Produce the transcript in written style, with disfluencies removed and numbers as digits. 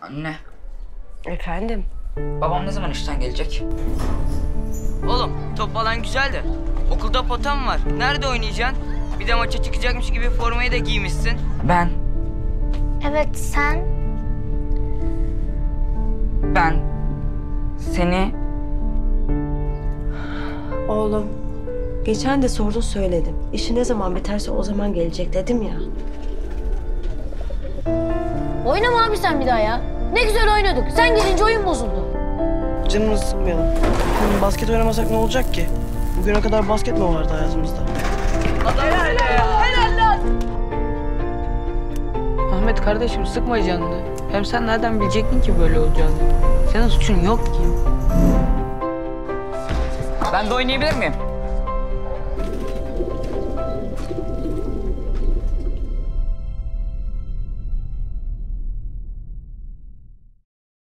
Anne, Efendim? babam ne zaman işten gelecek? Oğlum top falan güzel de okulda potam var. Nerede oynayacaksın? Bir de maça çıkacakmış gibi formayı da giymişsin. Ben Evet, sen? seni Oğlum, geçen de sordun söyledim. İşi ne zaman biterse o zaman gelecek dedim ya. Oynama abi sen bir daha ya. Ne güzel oynadık. Sen gelince oyun bozuldu. Canımızı sıkmayalım. Basket oynamasak ne olacak ki? Bugüne kadar basket mi vardı hayatımızda? Ahmet kardeşim sıkma canını. Hem sen nereden bilecektin ki böyle olacağını? Senin suçun yok ki. Ben de oynayabilir miyim?